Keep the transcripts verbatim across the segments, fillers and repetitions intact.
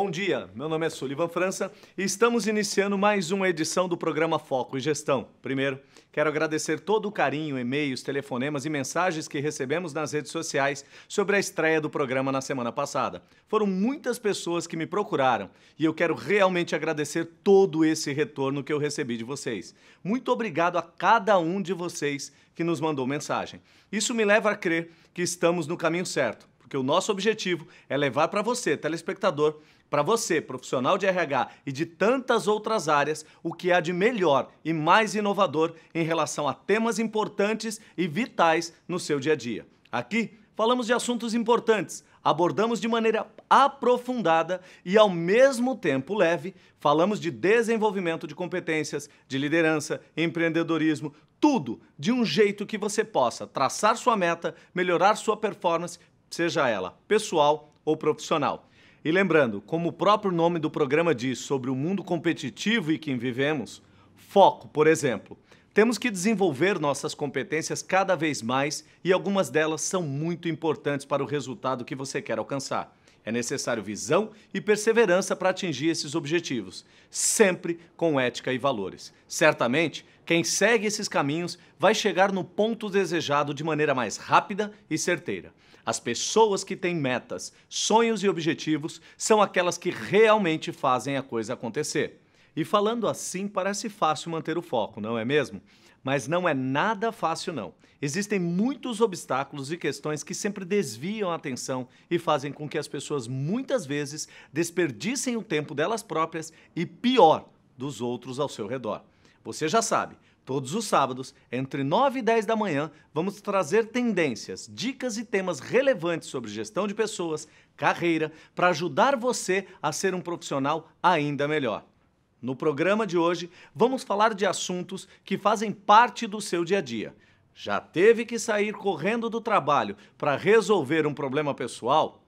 Bom dia, meu nome é Sullivan França e estamos iniciando mais uma edição do programa Foco e Gestão. Primeiro, quero agradecer todo o carinho, e-mails, telefonemas e mensagens que recebemos nas redes sociais sobre a estreia do programa na semana passada. Foram muitas pessoas que me procuraram e eu quero realmente agradecer todo esse retorno que eu recebi de vocês. Muito obrigado a cada um de vocês que nos mandou mensagem. Isso me leva a crer que estamos no caminho certo, porque o nosso objetivo é levar para você, telespectador, para você, profissional de R H e de tantas outras áreas, o que há de melhor e mais inovador em relação a temas importantes e vitais no seu dia a dia. Aqui falamos de assuntos importantes, abordamos de maneira aprofundada e ao mesmo tempo leve, falamos de desenvolvimento de competências, de liderança, empreendedorismo, tudo de um jeito que você possa traçar sua meta, melhorar sua performance, seja ela pessoal ou profissional. E lembrando, como o próprio nome do programa diz sobre o mundo competitivo em que vivemos, foco, por exemplo. Temos que desenvolver nossas competências cada vez mais e algumas delas são muito importantes para o resultado que você quer alcançar. É necessário visão e perseverança para atingir esses objetivos, sempre com ética e valores. Certamente, quem segue esses caminhos vai chegar no ponto desejado de maneira mais rápida e certeira. As pessoas que têm metas, sonhos e objetivos são aquelas que realmente fazem a coisa acontecer. E falando assim, parece fácil manter o foco, não é mesmo? Mas não é nada fácil, não. Existem muitos obstáculos e questões que sempre desviam a atenção e fazem com que as pessoas, muitas vezes, desperdicem o tempo delas próprias e, pior, dos outros ao seu redor. Você já sabe, todos os sábados, entre nove e dez da manhã, vamos trazer tendências, dicas e temas relevantes sobre gestão de pessoas, carreira, para ajudar você a ser um profissional ainda melhor. No programa de hoje, vamos falar de assuntos que fazem parte do seu dia a dia. Já teve que sair correndo do trabalho para resolver um problema pessoal?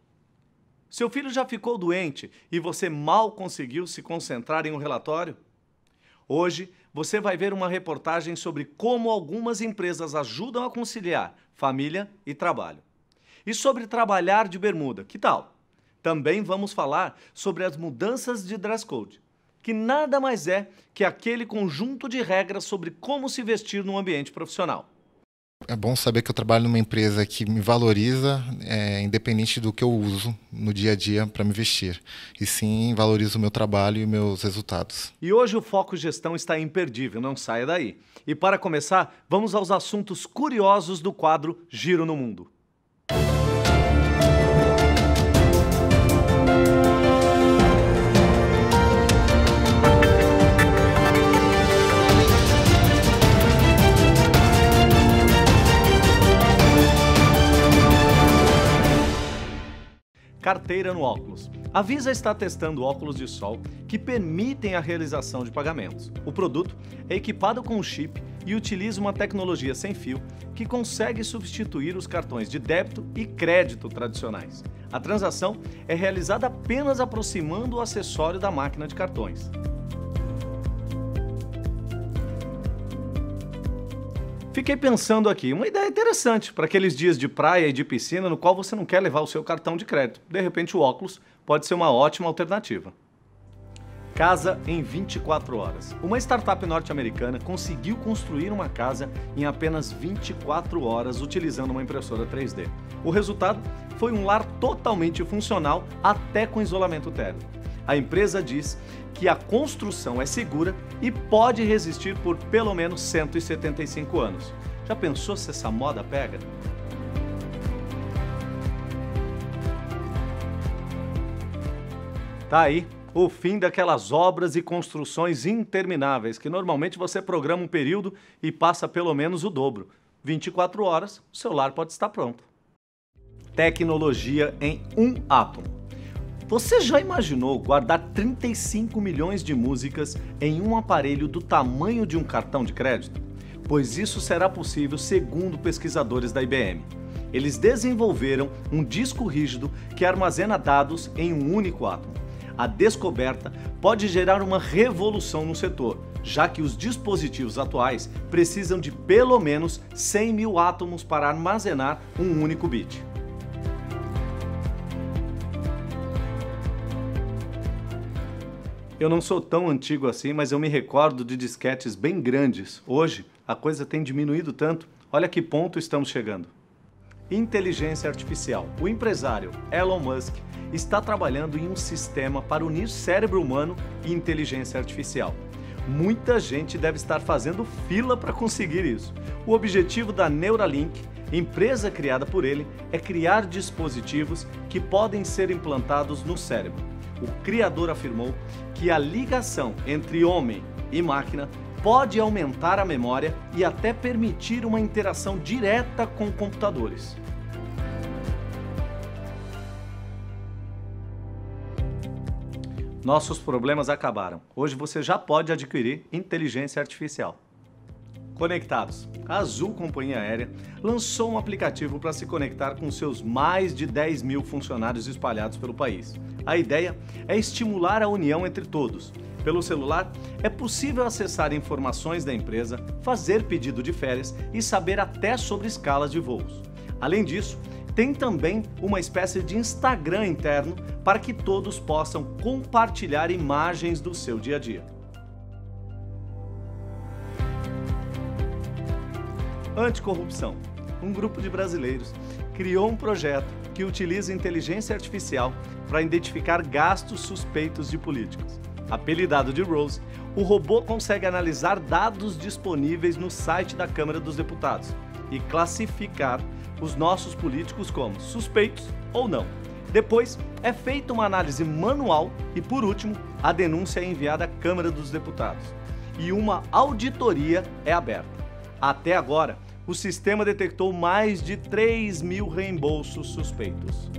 Seu filho já ficou doente e você mal conseguiu se concentrar em um relatório? Hoje, você vai ver uma reportagem sobre como algumas empresas ajudam a conciliar família e trabalho. E sobre trabalhar de bermuda, que tal? Também vamos falar sobre as mudanças de dress code, que nada mais é que aquele conjunto de regras sobre como se vestir num ambiente profissional. É bom saber que eu trabalho numa empresa que me valoriza, é, independente do que eu uso no dia a dia para me vestir. E sim, valoriza o meu trabalho e meus resultados. E hoje o Foco Gestão está imperdível, não saia daí. E para começar, vamos aos assuntos curiosos do quadro Giro no Mundo. Carteira no óculos. A Visa está testando óculos de sol que permitem a realização de pagamentos. O produto é equipado com um chip e utiliza uma tecnologia sem fio que consegue substituir os cartões de débito e crédito tradicionais. A transação é realizada apenas aproximando o acessório da máquina de cartões. Fiquei pensando aqui, uma ideia interessante para aqueles dias de praia e de piscina no qual você não quer levar o seu cartão de crédito. De repente o óculos pode ser uma ótima alternativa. Casa em vinte e quatro horas. Uma startup norte-americana conseguiu construir uma casa em apenas vinte e quatro horas utilizando uma impressora três D. O resultado foi um lar totalmente funcional até com isolamento térmico. A empresa diz que a construção é segura e pode resistir por pelo menos cento e setenta e cinco anos. Já pensou se essa moda pega? Tá aí o fim daquelas obras e construções intermináveis que normalmente você programa um período e passa pelo menos o dobro. vinte e quatro horas, o seu lar pode estar pronto. Tecnologia em um átomo. Você já imaginou guardar trinta e cinco milhões de músicas em um aparelho do tamanho de um cartão de crédito? Pois isso será possível segundo pesquisadores da I B M. Eles desenvolveram um disco rígido que armazena dados em um único átomo. A descoberta pode gerar uma revolução no setor, já que os dispositivos atuais precisam de pelo menos cem mil átomos para armazenar um único bit. Eu não sou tão antigo assim, mas eu me recordo de disquetes bem grandes. Hoje, a coisa tem diminuído tanto. Olha que ponto estamos chegando. Inteligência artificial. O empresário Elon Musk está trabalhando em um sistema para unir cérebro humano e inteligência artificial. Muita gente deve estar fazendo fila para conseguir isso. O objetivo da Neuralink, empresa criada por ele, é criar dispositivos que podem ser implantados no cérebro. O criador afirmou que a ligação entre homem e máquina pode aumentar a memória e até permitir uma interação direta com computadores. Nossos problemas acabaram. Hoje você já pode adquirir inteligência artificial. Conectados. A Azul Companhia Aérea lançou um aplicativo para se conectar com seus mais de dez mil funcionários espalhados pelo país. A ideia é estimular a união entre todos. Pelo celular, é possível acessar informações da empresa, fazer pedido de férias e saber até sobre escalas de voos. Além disso, tem também uma espécie de Instagram interno para que todos possam compartilhar imagens do seu dia a dia. Anticorrupção. Um grupo de brasileiros criou um projeto que utiliza inteligência artificial para identificar gastos suspeitos de políticos. Apelidado de Rose, o robô consegue analisar dados disponíveis no site da Câmara dos Deputados e classificar os nossos políticos como suspeitos ou não. Depois, é feita uma análise manual e, por último, a denúncia é enviada à Câmara dos Deputados. E uma auditoria é aberta. Até agora, o sistema detectou mais de três mil reembolsos suspeitos.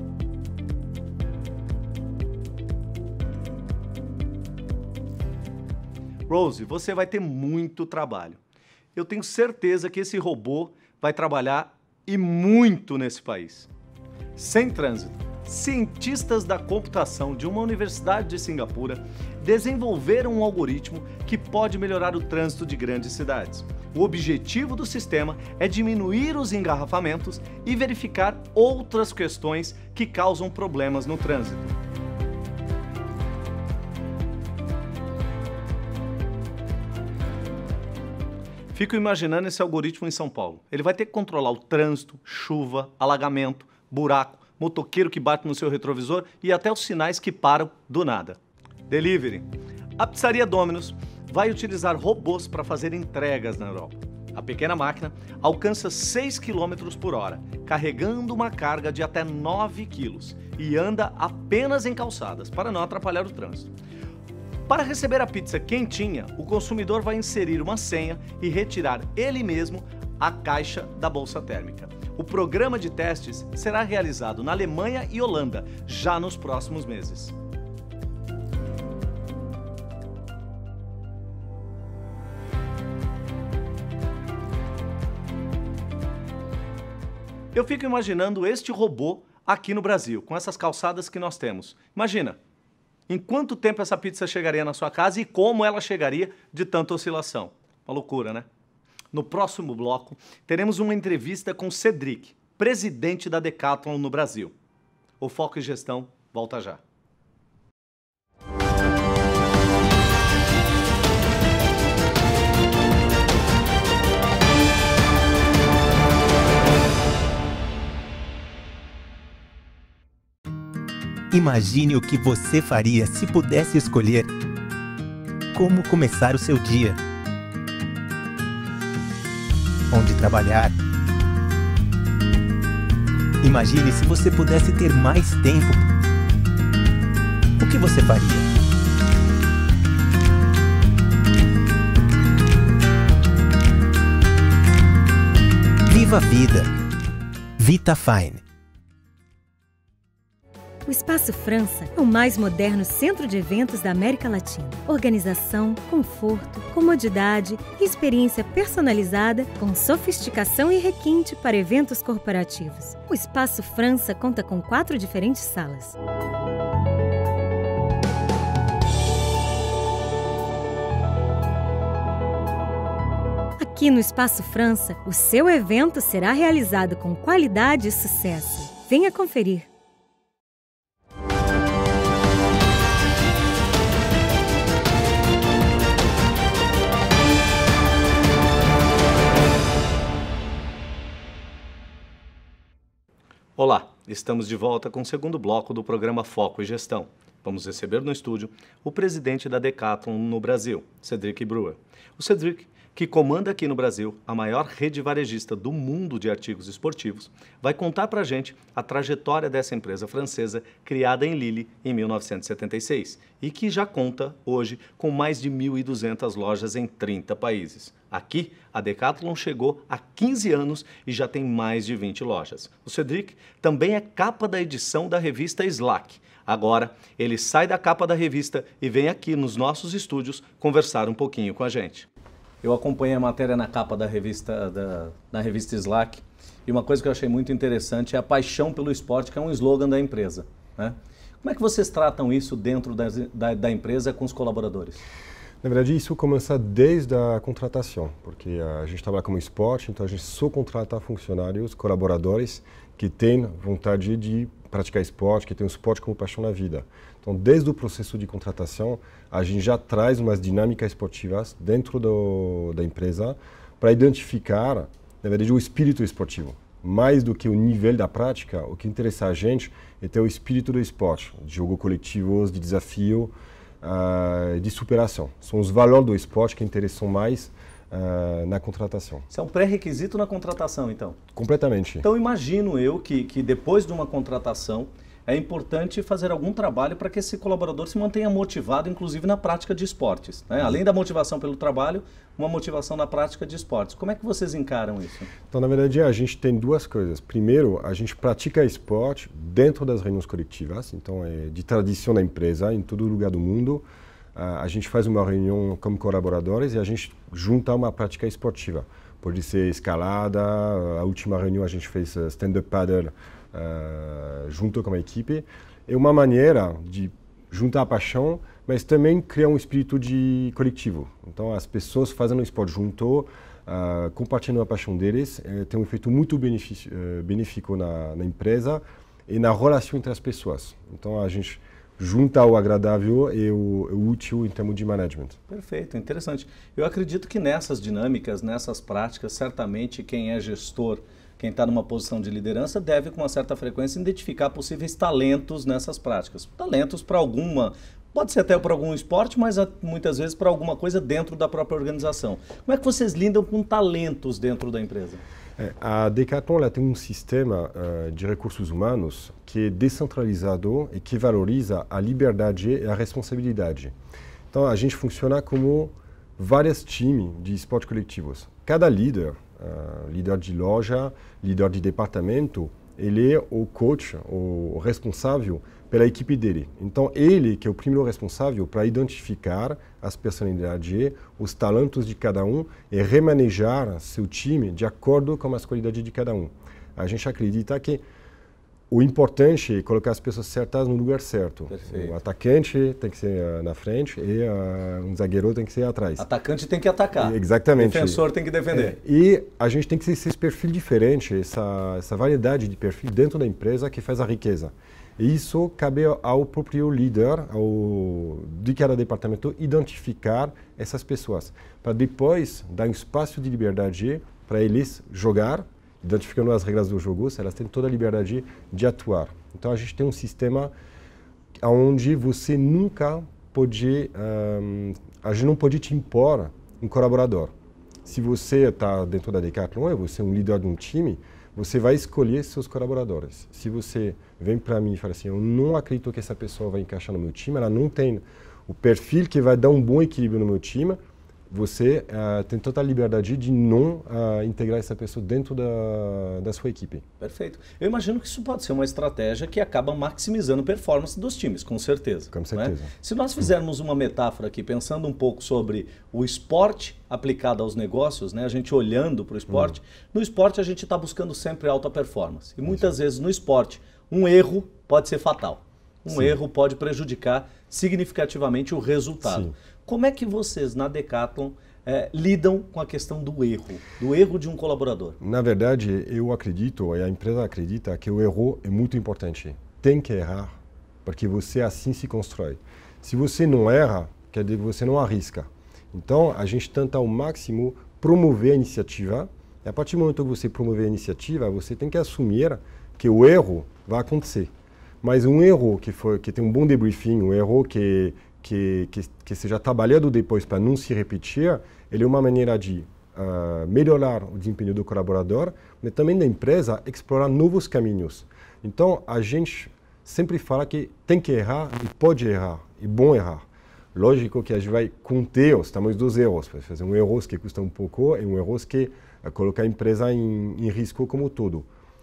Rose, você vai ter muito trabalho. Eu tenho certeza que esse robô vai trabalhar e muito nesse país. Sem trânsito, cientistas da computação de uma universidade de Singapura desenvolveram um algoritmo que pode melhorar o trânsito de grandes cidades. O objetivo do sistema é diminuir os engarrafamentos e verificar outras questões que causam problemas no trânsito. Fico imaginando esse algoritmo em São Paulo. Ele vai ter que controlar o trânsito, chuva, alagamento, buraco, motoqueiro que bate no seu retrovisor e até os sinais que param do nada. Delivery. A pizzaria Domino's vai utilizar robôs para fazer entregas na Europa. A pequena máquina alcança seis quilômetros por hora, carregando uma carga de até nove quilos e anda apenas em calçadas, para não atrapalhar o trânsito. Para receber a pizza quentinha, o consumidor vai inserir uma senha e retirar ele mesmo a caixa da bolsa térmica. O programa de testes será realizado na Alemanha e Holanda, já nos próximos meses. Eu fico imaginando este robô aqui no Brasil, com essas calçadas que nós temos. Imagina! Em quanto tempo essa pizza chegaria na sua casa e como ela chegaria de tanta oscilação? Uma loucura, né? No próximo bloco, teremos uma entrevista com Cedric, presidente da Decathlon no Brasil. O Foco em Gestão volta já. Imagine o que você faria se pudesse escolher como começar o seu dia, onde trabalhar. Imagine se você pudesse ter mais tempo. O que você faria? Viva a vida. VitaFine. O Espaço França é o mais moderno centro de eventos da América Latina. Organização, conforto, comodidade e experiência personalizada com sofisticação e requinte para eventos corporativos. O Espaço França conta com quatro diferentes salas. Aqui no Espaço França, o seu evento será realizado com qualidade e sucesso. Venha conferir. Olá, estamos de volta com o segundo bloco do programa Foco e Gestão. Vamos receber no estúdio o presidente da Decathlon no Brasil, Cedric Brewer. O Cedric, que comanda aqui no Brasil a maior rede varejista do mundo de artigos esportivos, vai contar para a gente a trajetória dessa empresa francesa criada em Lille em mil novecentos e setenta e seis e que já conta hoje com mais de mil e duzentas lojas em trinta países. Aqui, a Decathlon chegou há quinze anos e já tem mais de vinte lojas. O Cedric também é capa da edição da revista Slack. Agora, ele sai da capa da revista e vem aqui nos nossos estúdios conversar um pouquinho com a gente. Eu acompanhei a matéria na capa da revista, da, da revista Slack e uma coisa que eu achei muito interessante é a paixão pelo esporte, que é um slogan da empresa, né? Como é que vocês tratam isso dentro da, da, da empresa com os colaboradores? Na verdade, isso começa desde a contratação, porque a gente trabalha como esporte, então a gente só contrata funcionários, colaboradores que têm vontade de praticar esporte, que têm o esporte como paixão na vida. Então, desde o processo de contratação, a gente já traz umas dinâmicas esportivas dentro do, da empresa para identificar, na verdade, o espírito esportivo. Mais do que o nível da prática, o que interessa a gente é ter o espírito do esporte, de jogo coletivos, de desafio, Uh, de superação. São os valores do esporte que interessam mais uh, na contratação. Isso é um pré-requisito na contratação, então? Completamente. Então, imagino eu que, que depois de uma contratação, é importante fazer algum trabalho para que esse colaborador se mantenha motivado, inclusive na prática de esportes, né? Além da motivação pelo trabalho, uma motivação na prática de esportes. Como é que vocês encaram isso? Então, na verdade, a gente tem duas coisas. Primeiro, a gente pratica esporte dentro das reuniões coletivas, então é de tradição da empresa, em todo lugar do mundo. A gente faz uma reunião como colaboradores e a gente junta uma prática esportiva. Pode ser escalada, a última reunião a gente fez stand-up paddle, Uh, junto com a equipe. É uma maneira de juntar a paixão, mas também criar um espírito de coletivo. Então, as pessoas fazendo o esporte junto, uh, compartilhando a paixão deles, uh, tem um efeito muito benefício, uh, benéfico na, na empresa e na relação entre as pessoas. Então, a gente junta o agradável e o, o útil em termos de management. Perfeito, interessante. Eu acredito que nessas dinâmicas, nessas práticas, certamente quem é gestor, quem está numa posição de liderança deve, com uma certa frequência, identificar possíveis talentos nessas práticas. Talentos para alguma, pode ser até para algum esporte, mas muitas vezes para alguma coisa dentro da própria organização. Como é que vocês lidam com talentos dentro da empresa? É, a Decathlon ela tem um sistema uh, de recursos humanos que é descentralizado e que valoriza a liberdade e a responsabilidade. Então, a gente funciona como vários times de esporte coletivos. Cada líder, Uh, líder de loja, líder de departamento, ele é o coach, o responsável pela equipe dele. Então, ele que é o primeiro responsável para identificar as personalidades, os talentos de cada um e remanejar seu time de acordo com as qualidades de cada um. A gente acredita que o importante é colocar as pessoas certas no lugar certo. Perfeito. O atacante tem que ser uh, na frente e uh, um zagueiro tem que ser atrás. Atacante tem que atacar. Exatamente. O defensor tem que defender. É, e a gente tem que ter esse perfil diferente, essa, essa variedade de perfil dentro da empresa que faz a riqueza. E isso cabe ao próprio líder ao, de cada departamento identificar essas pessoas, para depois dar um espaço de liberdade para eles jogar, identificando as regras do jogo, elas têm toda a liberdade de atuar. Então, a gente tem um sistema onde você nunca pode, um, a gente não pode te impor um colaborador. Se você está dentro da Decathlon, você é um líder de um time, você vai escolher seus colaboradores. Se você vem para mim e fala assim, eu não acredito que essa pessoa vai encaixar no meu time, ela não tem o perfil que vai dar um bom equilíbrio no meu time, você uh, tem total liberdade de não uh, integrar essa pessoa dentro da, da sua equipe. Perfeito. Eu imagino que isso pode ser uma estratégia que acaba maximizando a performance dos times, com certeza. Com certeza. Né? Se nós fizermos uma metáfora aqui, pensando um pouco sobre o esporte aplicado aos negócios, né? A gente olhando para o esporte, hum. no esporte a gente está buscando sempre alta performance. E muitas Sim. vezes no esporte, um erro pode ser fatal. Um Sim. erro pode prejudicar significativamente o resultado. Sim. Como é que vocês, na Decathlon, é, lidam com a questão do erro, do erro de um colaborador? Na verdade, eu acredito, e a empresa acredita, que o erro é muito importante. Tem que errar, porque você assim se constrói. Se você não erra, quer dizer que você não arrisca. Então, a gente tenta ao máximo promover a iniciativa. E a partir do momento que você promover a iniciativa, você tem que assumir que o erro vai acontecer. Mas um erro que, foi, que tem um bom debriefing, um erro que, que, que, que seja trabalhado depois para não se repetir, ele é uma maneira de uh, melhorar o desempenho do colaborador, mas também da empresa explorar novos caminhos. Então, a gente sempre fala que tem que errar e pode errar, e bom errar. Lógico que a gente vai conter os tamanhos dos erros, para fazer um erro que custa um pouco e um erro que uh, coloca a empresa em, em risco como todo.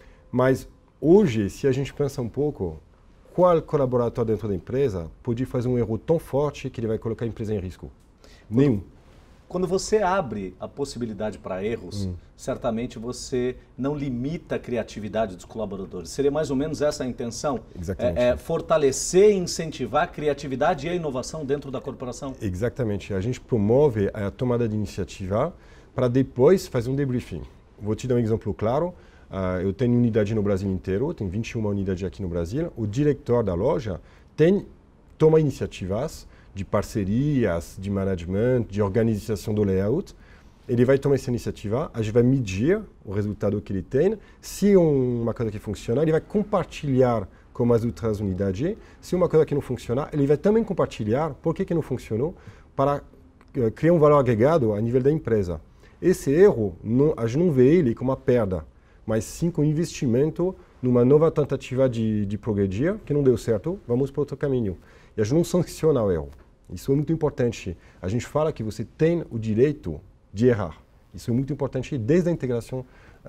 Mas hoje, se a gente pensa um pouco, qual colaborador dentro da empresa pode fazer um erro tão forte que ele vai colocar a empresa em risco? Quando, Nenhum. Quando você abre a possibilidade para erros, hum. certamente você não limita a criatividade dos colaboradores. Seria mais ou menos essa a intenção? Exatamente. É, é fortalecer e incentivar a criatividade e a inovação dentro da corporação? Exatamente. A gente promove a tomada de iniciativa para depois fazer um debriefing. Vou te dar um exemplo claro. Uh, eu tenho unidade no Brasil inteiro, tenho vinte e uma unidades aqui no Brasil. O diretor da loja tem, toma iniciativas de parcerias, de management, de organização do layout. Ele vai tomar essa iniciativa, a gente vai medir o resultado que ele tem. Se uma coisa que funciona, ele vai compartilhar com as outras unidades. Se uma coisa que não funciona, ele vai também compartilhar por que que não funcionou para uh, criar um valor agregado a nível da empresa. Esse erro, não, a gente não vê ele como uma perda, mas sim com investimento numa nova tentativa de, de progredir, que não deu certo, vamos para outro caminho. E a gente não sanciona o erro. Isso é muito importante. A gente fala que você tem o direito de errar. Isso é muito importante desde a integração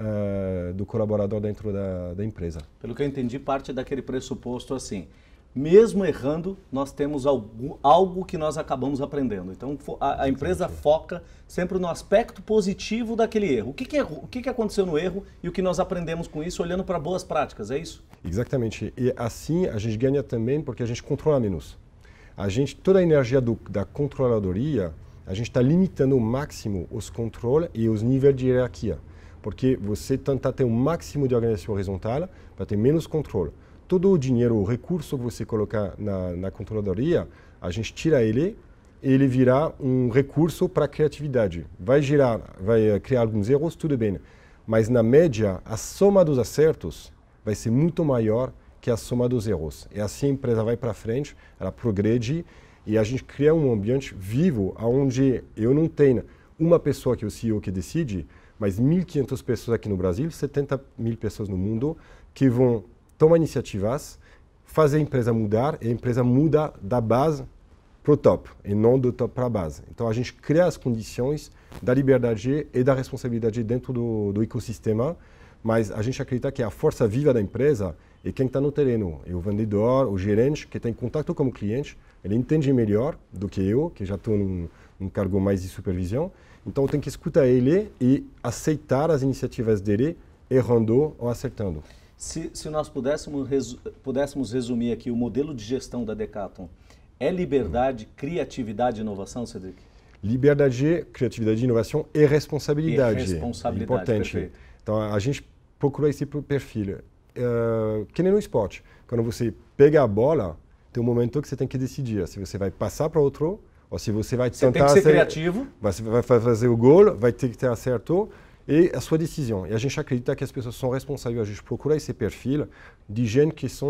uh, do colaborador dentro da, da empresa. Pelo que eu entendi, parte daquele pressuposto assim, mesmo errando, nós temos algo, algo que nós acabamos aprendendo. Então, a, a empresa foca sempre no aspecto positivo daquele erro. O que, que, errou, o que, que aconteceu no erro e o que nós aprendemos com isso, olhando para boas práticas, é isso? Exatamente. E assim, a gente ganha também porque a gente controla menos. A gente, toda a energia do, da controladoria, a gente está limitando ao máximo os controles e os níveis de hierarquia. Porque você tenta ter o máximo de organização horizontal para ter menos controle. Todo o dinheiro, o recurso que você colocar na, na controladoria, a gente tira ele e ele virá um recurso para a criatividade. Vai gerar, vai criar alguns erros, tudo bem. Mas na média, a soma dos acertos vai ser muito maior que a soma dos erros. E assim a empresa vai para frente, ela progrede e a gente cria um ambiente vivo, onde eu não tenho uma pessoa que é o C E O que decide, mas mil e quinhentas pessoas aqui no Brasil, setenta mil pessoas no mundo, que vão tomar iniciativas, fazer a empresa mudar, e a empresa muda da base para o top, e não do top para a base. Então, a gente cria as condições da liberdade e da responsabilidade dentro do, do ecossistema, mas a gente acredita que a força viva da empresa é quem está no terreno, é o vendedor, o gerente, que tem contato com o cliente, ele entende melhor do que eu, que já estou num, num cargo mais de supervisão, então eu tenho que escutar ele e aceitar as iniciativas dele, errando ou acertando. Se, se nós pudéssemos, resu, pudéssemos resumir aqui o modelo de gestão da Decathlon, é liberdade, criatividade e inovação, Cedric? Liberdade, criatividade, inovação e responsabilidade. E responsabilidade, é importante. Perfeito. Então, a gente procura esse perfil. Uh, que nem no esporte. Quando você pega a bola, tem um momento que você tem que decidir se você vai passar para outro ou se você vai você tentar... Você tem que ser ser, criativo. Você vai fazer o gol, vai ter que ter acerto. E a sua decisão. E a gente acredita que as pessoas são responsáveis. A gente procura esse perfil de gente que são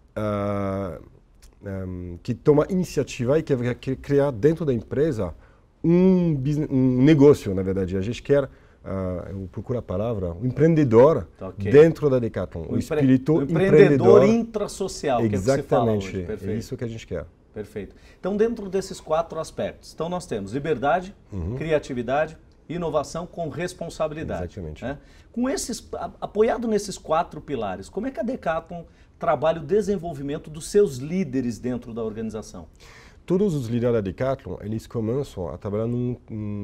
uh, um, que toma iniciativa e que vai criar dentro da empresa um, business, um negócio, na verdade. A gente quer, uh, eu procuro a palavra, um empreendedor okay. dentro da Decathlon. O, o espírito um empreendedor, empreendedor intrasocial, que exatamente, é o que você fala hoje. É isso que a gente quer. Perfeito. Então, dentro desses quatro aspectos, então nós temos liberdade, uhum. criatividade, inovação com responsabilidade. Exatamente. Né? Com esses, apoiado nesses quatro pilares, como é que a Decathlon trabalha o desenvolvimento dos seus líderes dentro da organização? Todos os líderes da Decathlon, eles começam a trabalhar num,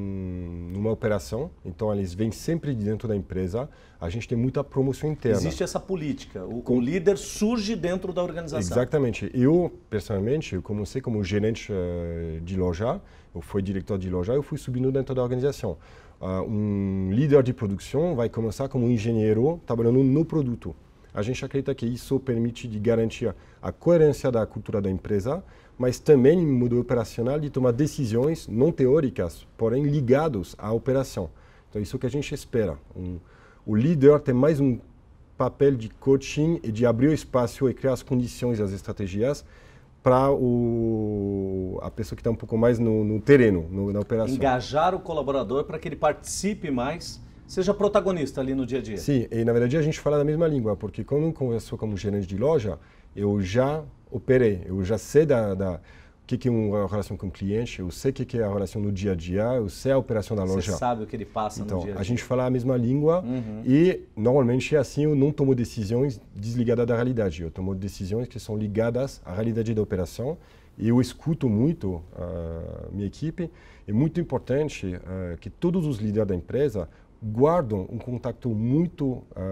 numa operação, então eles vêm sempre de dentro da empresa, a gente tem muita promoção interna. Existe essa política, o, Com... o líder surge dentro da organização. Exatamente. Eu, personalmente, eu comecei como gerente uh, de loja, eu fui diretor de loja, eu fui subindo dentro da organização. Uh, um líder de produção vai começar como engenheiro trabalhando no produto. A gente acredita que isso permite de garantir a coerência da cultura da empresa, mas também em modo operacional de tomar decisões não teóricas, porém ligadas à operação. Então, isso que a gente espera. Um, o líder tem mais um papel de coaching e de abrir o espaço e criar as condições e as estratégias para a pessoa que está um pouco mais no, no terreno, no, na operação. Engajar o colaborador para que ele participe mais, seja protagonista ali no dia a dia. Sim, e na verdade a gente fala da mesma língua, porque quando eu converso como gerente de loja, eu já operei, eu já sei da, da o que é uma relação com o cliente, eu sei o que é a relação no dia a dia, eu sei a operação da loja. Você sabe o que ele passa então, no dia a dia. A gente fala a mesma língua uhum. e normalmente assim eu não tomo decisões desligadas da realidade, eu tomo decisões que são ligadas à realidade da operação e eu escuto muito a minha equipe. É muito importante uh, que todos os líderes da empresa guardam um contato muito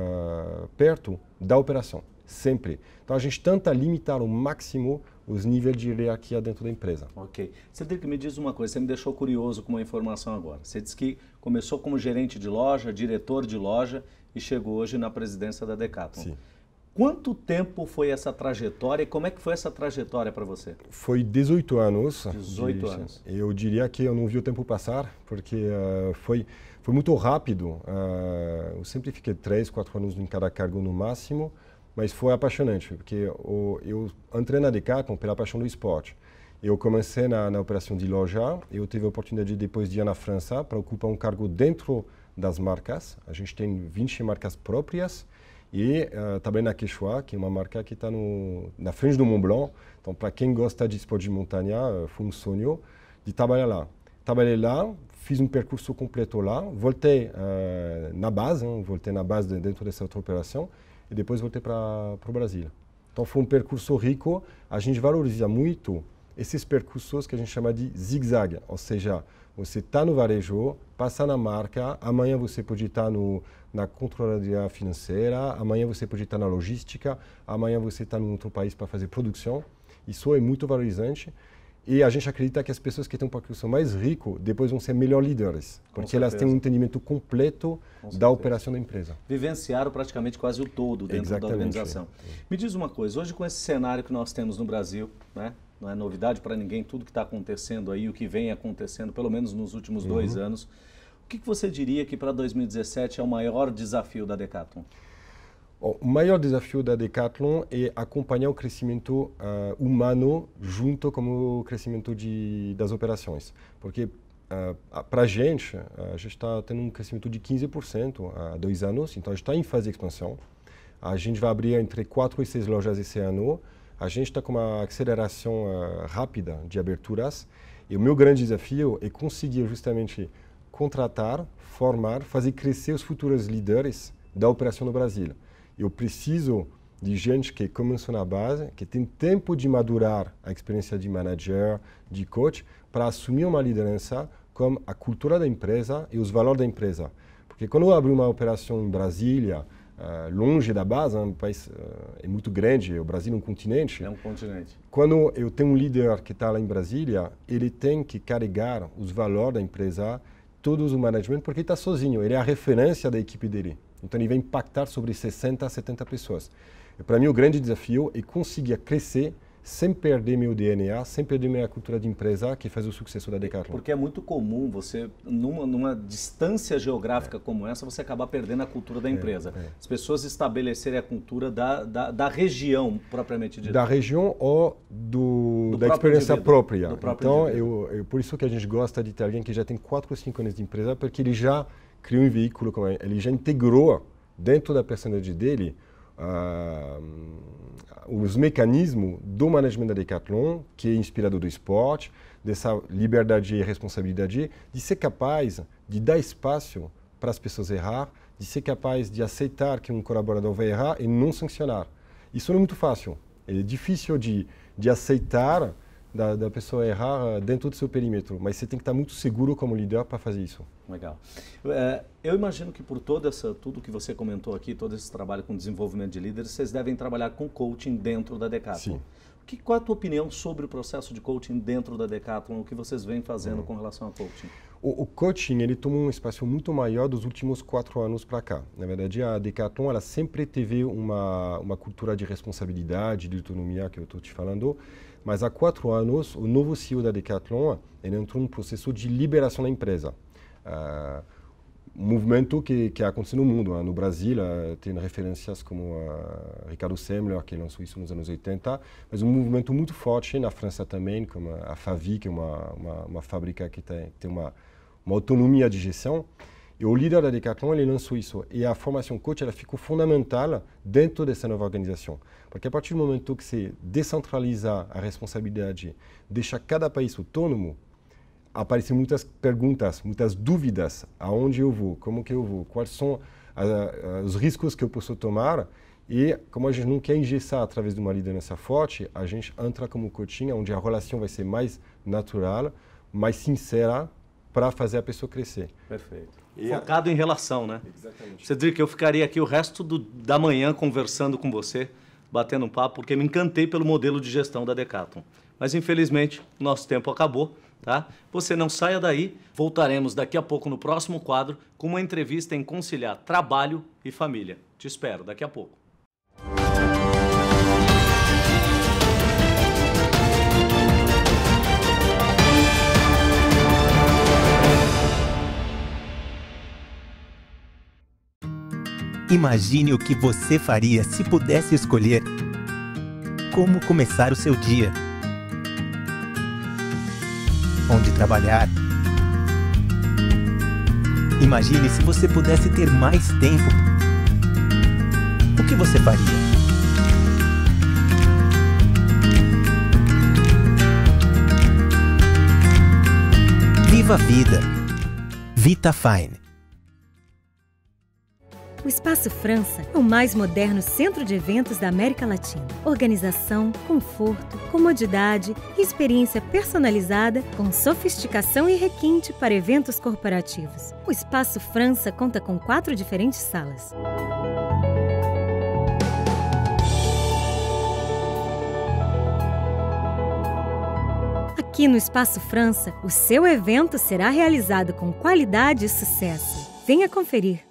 uh, perto da operação, sempre. Então a gente tenta limitar ao máximo os níveis de hierarquia dentro da empresa. Ok. Cedric, me diz uma coisa, você me deixou curioso com uma informação agora. Você disse que começou como gerente de loja, diretor de loja e chegou hoje na presidência da Decathlon. Sim. Quanto tempo foi essa trajetória e como é que foi essa trajetória para você? Foi dezoito anos. dezoito de, anos. Eu diria que eu não vi o tempo passar, porque uh, foi, foi muito rápido. Uh, eu sempre fiquei três, quatro anos em cada cargo no máximo. Mas foi apaixonante, porque eu, eu entrei na Decathlon pela paixão do esporte. Eu comecei na, na operação de loja, eu tive a oportunidade depois de ir na França para ocupar um cargo dentro das marcas. A gente tem vinte marcas próprias e uh, também na Quechua, que é uma marca que está na frente do Mont Blanc. Então, para quem gosta de esporte de montanha, uh, foi um sonho de trabalhar lá. Trabalhei lá, fiz um percurso completo lá, voltei uh, na base, hein, voltei na base de, dentro dessa outra operação, e depois voltei para o Brasil. Então foi um percurso rico, a gente valoriza muito esses percursos que a gente chama de zig-zag, ou seja, você está no varejo, passa na marca, amanhã você pode estar no, na controladoria financeira, amanhã você pode estar na logística, amanhã você está em outro país para fazer produção. Isso é muito valorizante. E a gente acredita que as pessoas que têm um percurso mais rico depois vão ser melhores líderes, Com porque certeza. elas têm um entendimento completo da operação da empresa. Vivenciaram praticamente quase o todo dentro Exatamente. da organização. É. Me diz uma coisa, hoje com esse cenário que nós temos no Brasil, né, não é novidade para ninguém tudo que está acontecendo aí, o que vem acontecendo, pelo menos nos últimos uhum. dois anos, o que, que você diria que para dois mil e dezessete é o maior desafio da Decathlon? O maior desafio da Decathlon é acompanhar o crescimento uh, humano junto com o crescimento de, das operações. Porque uh, para a gente, a gente está tendo um crescimento de quinze por cento há dois anos, então a gente está em fase de expansão. A gente vai abrir entre quatro e seis lojas esse ano. A gente está com uma aceleração uh, rápida de aberturas. E o meu grande desafio é conseguir justamente contratar, formar, fazer crescer os futuros líderes da operação no Brasil. Eu preciso de gente que começou na base, que tem tempo de madurar a experiência de manager, de coach, para assumir uma liderança com a cultura da empresa e os valores da empresa. Porque quando eu abro uma operação em Brasília, uh, longe da base, um país uh, é muito grande, o Brasil é um continente. É um continente. Quando eu tenho um líder que está lá em Brasília, ele tem que carregar os valores da empresa, todos o management, porque ele está sozinho, ele é a referência da equipe dele. Então, ele vai impactar sobre sessenta, setenta pessoas. Para mim, o grande desafio é conseguir crescer sem perder meu D N A, sem perder minha cultura de empresa que faz o sucesso da Decathlon. Porque é muito comum você, numa, numa distância geográfica é. como essa, você acabar perdendo a cultura da empresa. É, é. As pessoas estabelecerem a cultura da, da, da região, propriamente dita. Da região ou do, do da experiência indivíduo, própria. Do então, eu, eu, por isso que a gente gosta de ter alguém que já tem quatro ou cinco anos de empresa, porque ele já criou um veículo, ele já integrou dentro da personalidade dele uh, os mecanismos do management da Decathlon, que é inspirado do esporte, dessa liberdade e responsabilidade, de ser capaz de dar espaço para as pessoas errar, de ser capaz de aceitar que um colaborador vai errar e não sancionar. Isso não é muito fácil. É difícil de, de aceitar da, da pessoa errar dentro do seu perímetro, mas você tem que estar muito seguro como líder para fazer isso. Legal. É, eu imagino que por toda essa, tudo que você comentou aqui, todo esse trabalho com desenvolvimento de líderes, vocês devem trabalhar com coaching dentro da Decathlon. Sim. Que, qual é a tua opinião sobre o processo de coaching dentro da Decathlon, o que vocês vêm fazendo hum. com relação ao coaching? O, o coaching, ele toma um espaço muito maior dos últimos quatro anos para cá. Na verdade, a Decathlon, ela sempre teve uma, uma cultura de responsabilidade, de autonomia, que eu estou te falando, mas há quatro anos, o novo C E O da Decathlon, ele entrou num processo de liberação da empresa. Uh, um movimento que, que acontece no mundo. Né? No Brasil, uh, tem referências como uh, Ricardo Semler, que lançou isso nos anos oitenta, mas um movimento muito forte na França também, como a Favi, que é uma, uma, uma fábrica que tem, tem uma, uma autonomia de gestão. E o líder da Decathlon, ele lançou isso. E a formação coach, ela ficou fundamental dentro dessa nova organização. Porque a partir do momento que você descentraliza a responsabilidade, deixa cada país autônomo, aparecem muitas perguntas, muitas dúvidas. Aonde eu vou? Como que eu vou? Quais são uh, os riscos que eu posso tomar? E como a gente não quer engessar através de uma liderança forte, a gente entra como coaching, onde a relação vai ser mais natural, mais sincera, para fazer a pessoa crescer. Perfeito. E focado em relação, né? Exatamente. Cedric, eu ficaria aqui o resto do, da manhã conversando com você, batendo um papo, porque me encantei pelo modelo de gestão da Decathlon. Mas, infelizmente, nosso tempo acabou, tá? Você não saia daí. Voltaremos daqui a pouco no próximo quadro com uma entrevista em conciliar trabalho e família. Te espero daqui a pouco. Imagine o que você faria se pudesse escolher como começar o seu dia, onde trabalhar. Imagine se você pudesse ter mais tempo. O que você faria? Viva a vida. VitaFine. O Espaço França é o mais moderno centro de eventos da América Latina. Organização, conforto, comodidade e experiência personalizada com sofisticação e requinte para eventos corporativos. O Espaço França conta com quatro diferentes salas. Aqui no Espaço França, o seu evento será realizado com qualidade e sucesso. Venha conferir.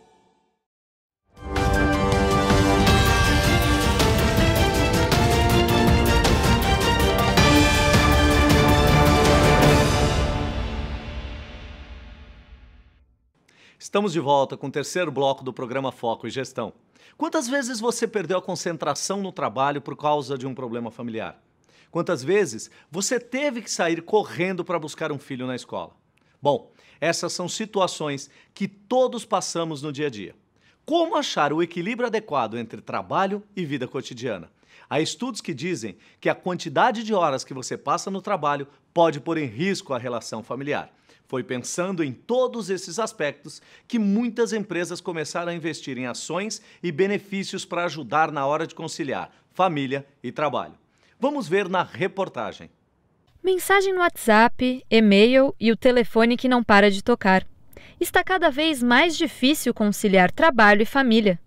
Estamos de volta com o terceiro bloco do programa Foco e Gestão. Quantas vezes você perdeu a concentração no trabalho por causa de um problema familiar? Quantas vezes você teve que sair correndo para buscar um filho na escola? Bom, essas são situações que todos passamos no dia a dia. Como achar o equilíbrio adequado entre trabalho e vida cotidiana? Há estudos que dizem que a quantidade de horas que você passa no trabalho pode pôr em risco a relação familiar. Foi pensando em todos esses aspectos que muitas empresas começaram a investir em ações e benefícios para ajudar na hora de conciliar família e trabalho. Vamos ver na reportagem. Mensagem no WhatsApp, e-mail e o telefone que não para de tocar. Está cada vez mais difícil conciliar trabalho e família.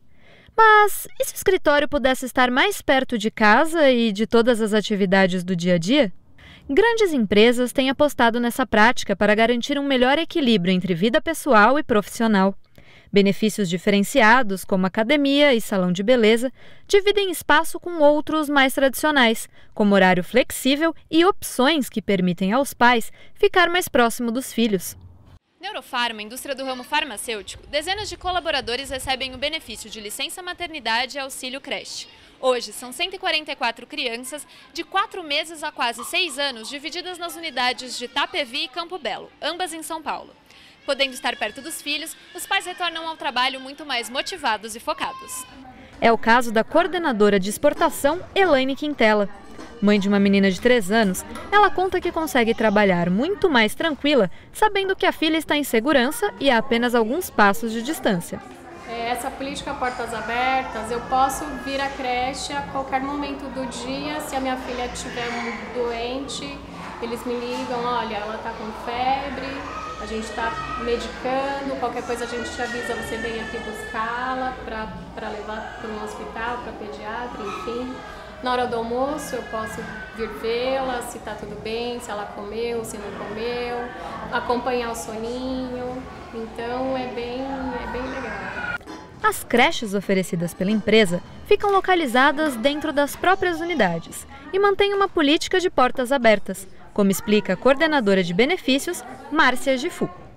Mas e se o escritório pudesse estar mais perto de casa e de todas as atividades do dia a dia? Grandes empresas têm apostado nessa prática para garantir um melhor equilíbrio entre vida pessoal e profissional. Benefícios diferenciados, como academia e salão de beleza, dividem espaço com outros mais tradicionais, como horário flexível e opções que permitem aos pais ficar mais próximo dos filhos. Neurofarma, indústria do ramo farmacêutico, dezenas de colaboradores recebem o benefício de licença maternidade e auxílio creche. Hoje, são cento e quarenta e quatro crianças de quatro meses a quase seis anos, divididas nas unidades de Itapevi e Campo Belo, ambas em São Paulo. Podendo estar perto dos filhos, os pais retornam ao trabalho muito mais motivados e focados. É o caso da coordenadora de exportação, Elaine Quintela. Mãe de uma menina de três anos, ela conta que consegue trabalhar muito mais tranquila, sabendo que a filha está em segurança e a apenas alguns passos de distância. Essa política portas abertas, eu posso vir à creche a qualquer momento do dia. Se a minha filha estiver doente, eles me ligam, olha, ela está com febre, a gente está medicando, qualquer coisa a gente te avisa, você vem aqui buscá-la para levar para um hospital, para pediatra, enfim. Na hora do almoço eu posso vir vê-la, se está tudo bem, se ela comeu, se não comeu, acompanhar o soninho, então é bem, é bem legal. As creches oferecidas pela empresa ficam localizadas dentro das próprias unidades e mantêm uma política de portas abertas, como explica a coordenadora de benefícios, Márcia Gifu.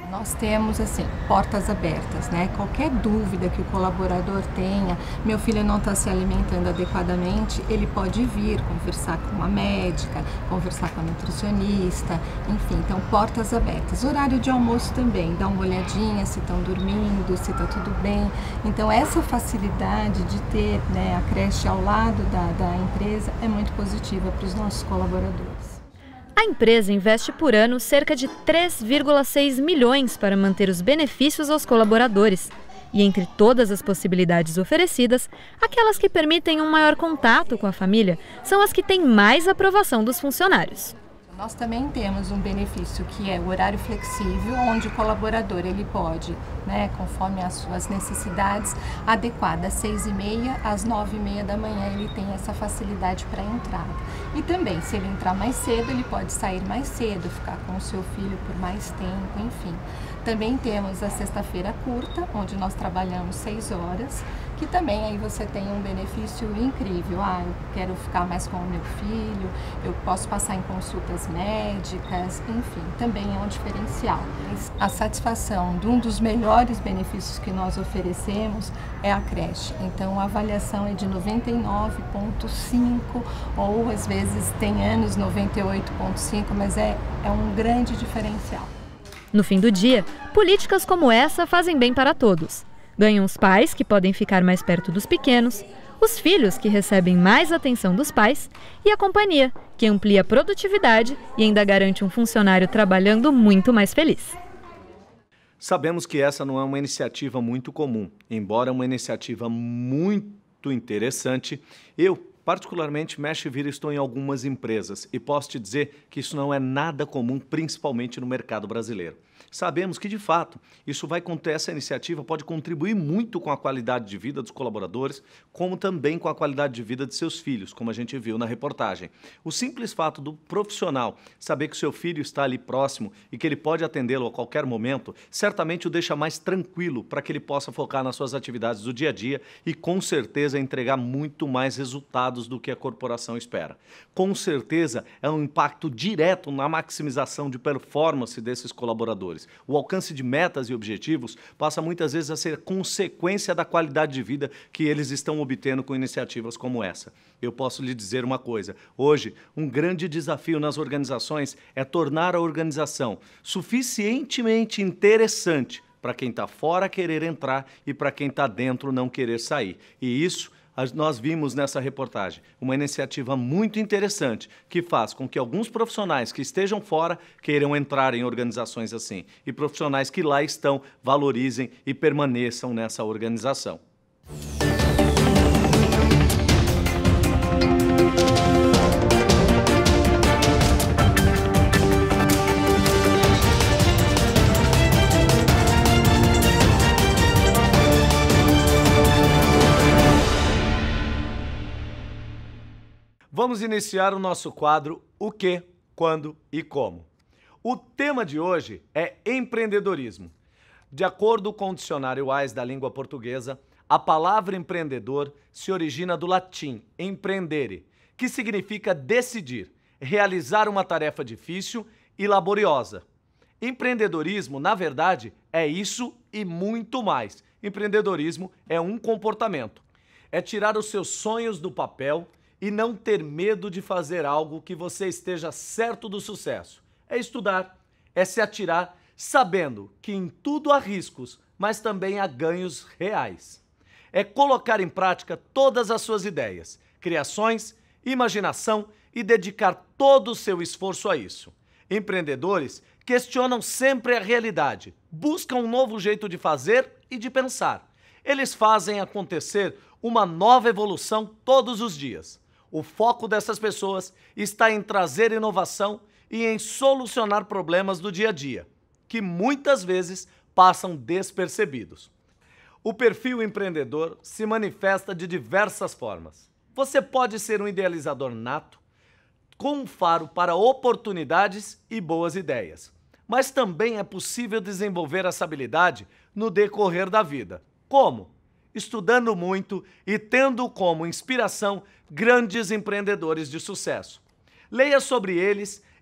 Nós temos, assim, portas abertas, né? Qualquer dúvida que o colaborador tenha, meu filho não está se alimentando adequadamente, ele pode vir conversar com uma médica, conversar com a nutricionista, enfim, então portas abertas. Horário de almoço também, dá uma olhadinha se estão dormindo, se está tudo bem. Então essa facilidade de ter, né, a creche ao lado da, da empresa é muito positiva para os nossos colaboradores. A empresa investe por ano cerca de três vírgula seis milhões para manter os benefícios aos colaboradores. E entre todas as possibilidades oferecidas, aquelas que permitem um maior contato com a família são as que têm mais aprovação dos funcionários. Nós também temos um benefício que é o horário flexível, onde o colaborador ele pode, né, conforme as suas necessidades, adequar das seis e meia às nove e meia da manhã, ele tem essa facilidade para entrada. E também, se ele entrar mais cedo, ele pode sair mais cedo, ficar com o seu filho por mais tempo, enfim. Também temos a sexta-feira curta, onde nós trabalhamos seis horas, que também aí você tem um benefício incrível. Ah, eu quero ficar mais com o meu filho, eu posso passar em consultas médicas, enfim, também é um diferencial. A satisfação de um dos melhores benefícios que nós oferecemos é a creche. Então a avaliação é de noventa e nove vírgula cinco ou às vezes tem anos noventa e oito vírgula cinco, mas é, é um grande diferencial. No fim do dia, políticas como essa fazem bem para todos. Ganham os pais, que podem ficar mais perto dos pequenos, os filhos, que recebem mais atenção dos pais, e a companhia, que amplia a produtividade e ainda garante um funcionário trabalhando muito mais feliz. Sabemos que essa não é uma iniciativa muito comum, embora uma iniciativa muito interessante. Eu, particularmente, mexo e vira estou em algumas empresas e posso te dizer que isso não é nada comum, principalmente no mercado brasileiro. Sabemos que, de fato, isso vai conter, essa iniciativa pode contribuir muito com a qualidade de vida dos colaboradores, como também com a qualidade de vida de seus filhos, como a gente viu na reportagem. O simples fato do profissional saber que seu filho está ali próximo e que ele pode atendê-lo a qualquer momento, certamente o deixa mais tranquilo para que ele possa focar nas suas atividades do dia a dia e, com certeza, entregar muito mais resultados do que a corporação espera. Com certeza, é um impacto direto na maximização de performance desses colaboradores. O alcance de metas e objetivos passa muitas vezes a ser consequência da qualidade de vida que eles estão obtendo com iniciativas como essa. Eu posso lhe dizer uma coisa, hoje um grande desafio nas organizações é tornar a organização suficientemente interessante para quem está fora querer entrar e para quem está dentro não querer sair. E isso nós vimos nessa reportagem, uma iniciativa muito interessante que faz com que alguns profissionais que estejam fora queiram entrar em organizações assim e profissionais que lá estão valorizem e permaneçam nessa organização. Vamos iniciar o nosso quadro O Que, Quando e Como. O tema de hoje é empreendedorismo. De acordo com o dicionário Wise da língua portuguesa, a palavra empreendedor se origina do latim emprendere, que significa decidir, realizar uma tarefa difícil e laboriosa. Empreendedorismo, na verdade, é isso e muito mais. Empreendedorismo é um comportamento. É tirar os seus sonhos do papel e não ter medo de fazer algo que você esteja certo do sucesso. É estudar, é se atirar, sabendo que em tudo há riscos, mas também há ganhos reais. É colocar em prática todas as suas ideias, criações, imaginação e dedicar todo o seu esforço a isso. Empreendedores questionam sempre a realidade, buscam um novo jeito de fazer e de pensar. Eles fazem acontecer uma nova evolução todos os dias. O foco dessas pessoas está em trazer inovação e em solucionar problemas do dia a dia, que muitas vezes passam despercebidos. O perfil empreendedor se manifesta de diversas formas. Você pode ser um idealizador nato, com um faro para oportunidades e boas ideias. Mas também é possível desenvolver essa habilidade no decorrer da vida. Como? Estudando muito e tendo como inspiração grandes empreendedores de sucesso. Leia sobre eles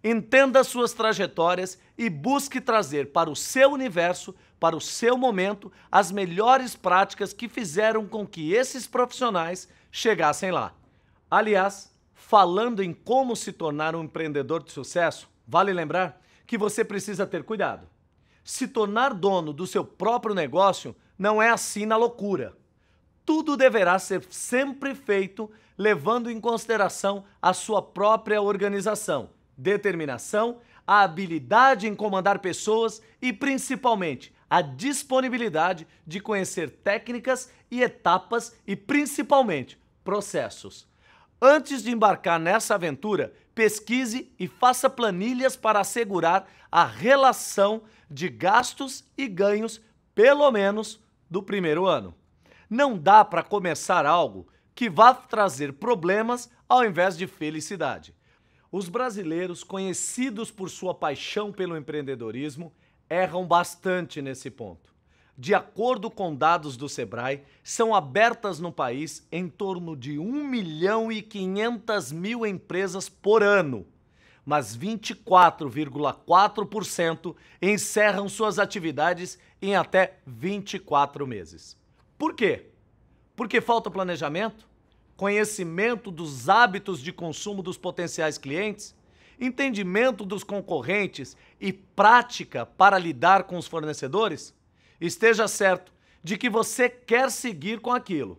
Entenda suas trajetórias e busque trazer para o seu universo, para o seu momento, as melhores práticas que fizeram com que esses profissionais chegassem lá. Aliás, falando em como se tornar um empreendedor de sucesso, vale lembrar que você precisa ter cuidado. Se tornar dono do seu próprio negócio não é assim na loucura. Tudo deverá ser sempre feito levando em consideração a sua própria organização, determinação, a habilidade em comandar pessoas e, principalmente, a disponibilidade de conhecer técnicas e etapas e, principalmente, processos. Antes de embarcar nessa aventura, pesquise e faça planilhas para assegurar a relação de gastos e ganhos, pelo menos, do primeiro ano. Não dá para começar algo que vá trazer problemas ao invés de felicidade. Os brasileiros, conhecidos por sua paixão pelo empreendedorismo, erram bastante nesse ponto. De acordo com dados do Sebrae, são abertas no país em torno de um milhão e quinhentas mil empresas por ano, mas vinte e quatro vírgula quatro por cento encerram suas atividades em até vinte e quatro meses. Por quê? Porque falta planejamento, conhecimento dos hábitos de consumo dos potenciais clientes, entendimento dos concorrentes e prática para lidar com os fornecedores? Esteja certo de que você quer seguir com aquilo.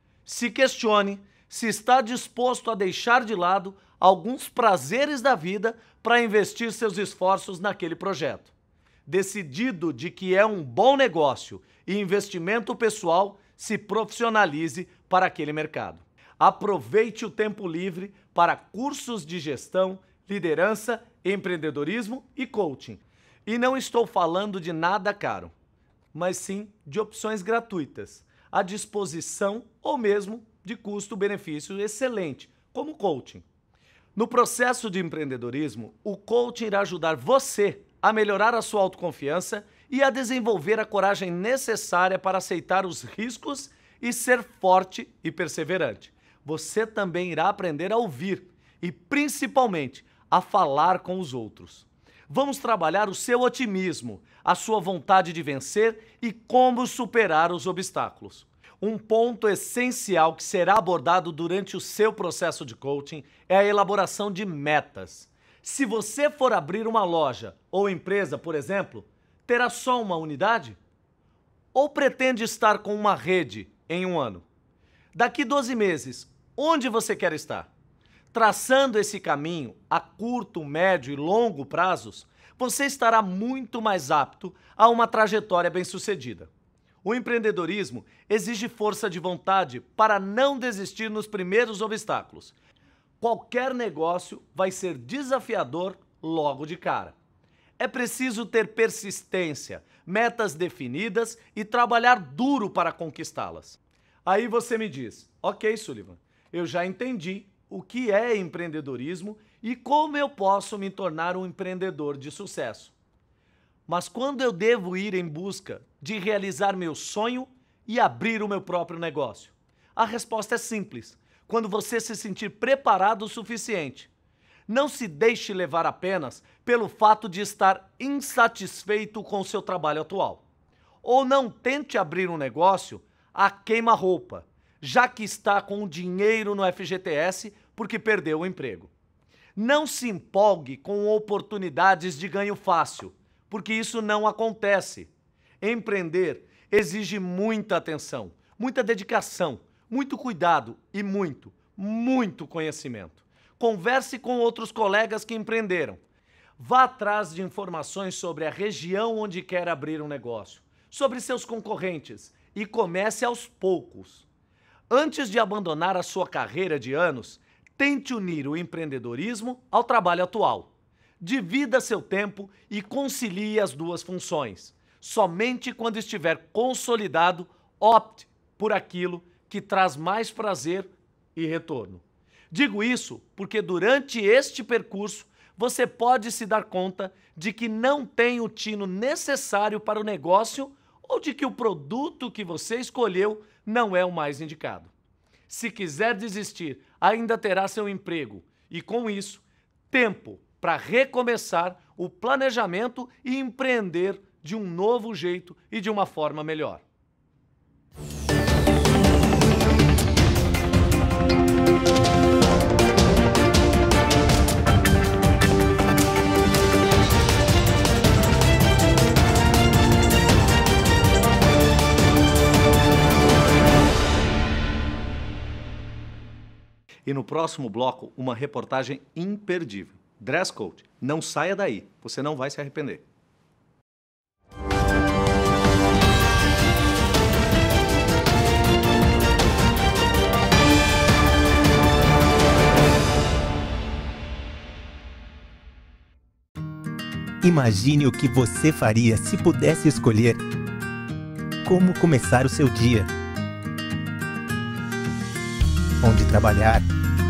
Se questione se está disposto a deixar de lado alguns prazeres da vida para investir seus esforços naquele projeto. Decidido de que é um bom negócio e investimento pessoal, se profissionalize para aquele mercado. Aproveite o tempo livre para cursos de gestão, liderança, empreendedorismo e coaching. E não estou falando de nada caro, mas sim de opções gratuitas, à disposição ou mesmo de custo-benefício excelente, como coaching. No processo de empreendedorismo, o coaching irá ajudar você a melhorar a sua autoconfiança e a desenvolver a coragem necessária para aceitar os riscos e ser forte e perseverante. Você também irá aprender a ouvir e, principalmente, a falar com os outros. Vamos trabalhar o seu otimismo, a sua vontade de vencer e como superar os obstáculos. Um ponto essencial que será abordado durante o seu processo de coaching é a elaboração de metas. Se você for abrir uma loja ou empresa, por exemplo, terá só uma unidade? Ou pretende estar com uma rede em um ano? Daqui doze meses, onde você quer estar? Traçando esse caminho a curto, médio e longo prazos, você estará muito mais apto a uma trajetória bem-sucedida. O empreendedorismo exige força de vontade para não desistir nos primeiros obstáculos. Qualquer negócio vai ser desafiador logo de cara. É preciso ter persistência, metas definidas e trabalhar duro para conquistá-las. Aí você me diz, ok, Sullivan, eu já entendi o que é empreendedorismo e como eu posso me tornar um empreendedor de sucesso. Mas quando eu devo ir em busca de realizar meu sonho e abrir o meu próprio negócio? A resposta é simples. Quando você se sentir preparado o suficiente. Não se deixe levar apenas pelo fato de estar insatisfeito com o seu trabalho atual. Ou não tente abrir um negócio a queima-roupa, já que está com o dinheiro no F G T S porque perdeu o emprego. Não se empolgue com oportunidades de ganho fácil, porque isso não acontece. Empreender exige muita atenção, muita dedicação, muito cuidado e muito, muito conhecimento. Converse com outros colegas que empreenderam. Vá atrás de informações sobre a região onde quer abrir um negócio, sobre seus concorrentes e comece aos poucos. Antes de abandonar a sua carreira de anos, tente unir o empreendedorismo ao trabalho atual. Divida seu tempo e concilie as duas funções. Somente quando estiver consolidado, opte por aquilo que traz mais prazer e retorno. Digo isso porque durante este percurso você pode se dar conta de que não tem o tino necessário para o negócio ou de que o produto que você escolheu não é o mais indicado. Se quiser desistir, ainda terá seu emprego e, com isso, tempo para recomeçar o planejamento e empreender de um novo jeito e de uma forma melhor. E no próximo bloco, uma reportagem imperdível. Dress Code. Não saia daí, você não vai se arrepender. Imagine o que você faria se pudesse escolher como começar o seu dia. Onde trabalhar.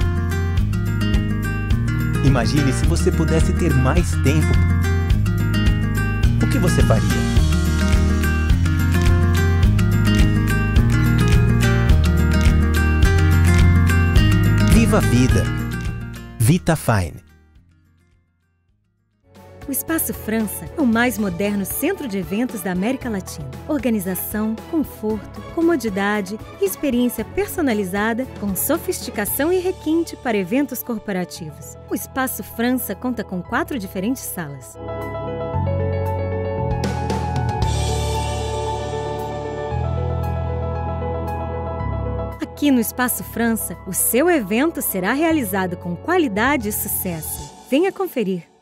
Imagine se você pudesse ter mais tempo. O que você faria? Viva a vida. VitaFine. O Espaço França é o mais moderno centro de eventos da América Latina. Organização, conforto, comodidade e experiência personalizada com sofisticação e requinte para eventos corporativos. O Espaço França conta com quatro diferentes salas. Aqui no Espaço França, o seu evento será realizado com qualidade e sucesso. Venha conferir.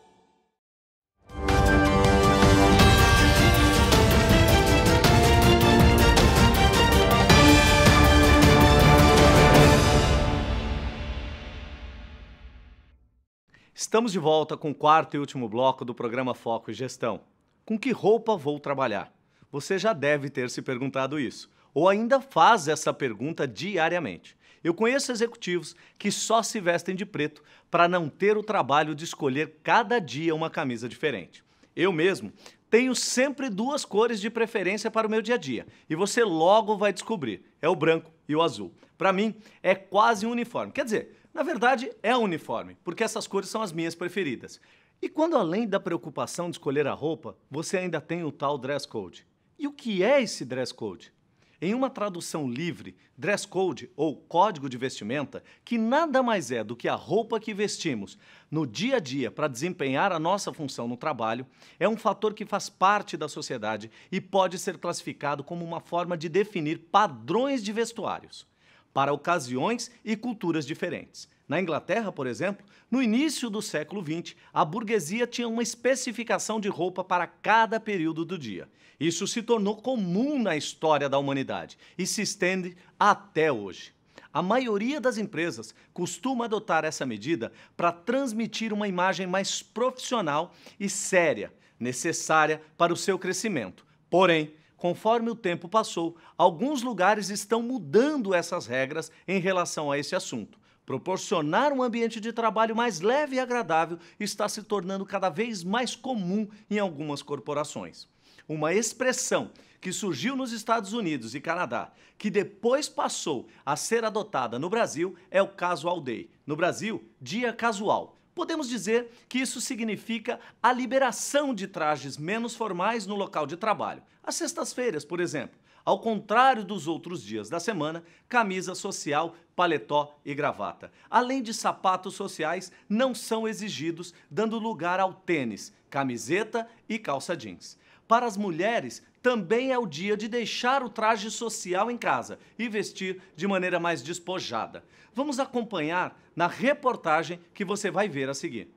Estamos de volta com o quarto e último bloco do programa Foco e Gestão. Com que roupa vou trabalhar? Você já deve ter se perguntado isso, ou ainda faz essa pergunta diariamente. Eu conheço executivos que só se vestem de preto para não ter o trabalho de escolher cada dia uma camisa diferente. Eu mesmo tenho sempre duas cores de preferência para o meu dia a dia, e você logo vai descobrir, é o branco e o azul. Para mim, é quase um uniforme, quer dizer, na verdade, é um uniforme, porque essas cores são as minhas preferidas. E quando, além da preocupação de escolher a roupa, você ainda tem o tal dress code. E o que é esse dress code? Em uma tradução livre, dress code, ou código de vestimenta, que nada mais é do que a roupa que vestimos no dia a dia para desempenhar a nossa função no trabalho, é um fator que faz parte da sociedade e pode ser classificado como uma forma de definir padrões de vestuários para ocasiões e culturas diferentes. Na Inglaterra, por exemplo, no início do século vinte, a burguesia tinha uma especificação de roupa para cada período do dia. Isso se tornou comum na história da humanidade e se estende até hoje. A maioria das empresas costuma adotar essa medida para transmitir uma imagem mais profissional e séria, necessária para o seu crescimento. Porém, conforme o tempo passou, alguns lugares estão mudando essas regras em relação a esse assunto. Proporcionar um ambiente de trabalho mais leve e agradável está se tornando cada vez mais comum em algumas corporações. Uma expressão que surgiu nos Estados Unidos e Canadá, que depois passou a ser adotada no Brasil, é o Casual Day. No Brasil, dia casual. Podemos dizer que isso significa a liberação de trajes menos formais no local de trabalho. Às sextas-feiras, por exemplo, ao contrário dos outros dias da semana, camisa social, paletó e gravata. Além de sapatos sociais, não são exigidos, dando lugar ao tênis, camiseta e calça jeans. Para as mulheres, também é o dia de deixar o traje social em casa e vestir de maneira mais despojada. Vamos acompanhar na reportagem que você vai ver a seguir.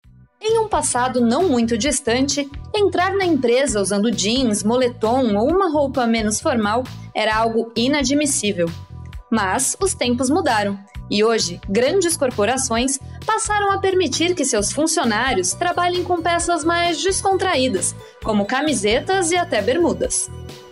Em um passado não muito distante, entrar na empresa usando jeans, moletom ou uma roupa menos formal era algo inadmissível. Mas os tempos mudaram e hoje grandes corporações passaram a permitir que seus funcionários trabalhem com peças mais descontraídas, como camisetas e até bermudas.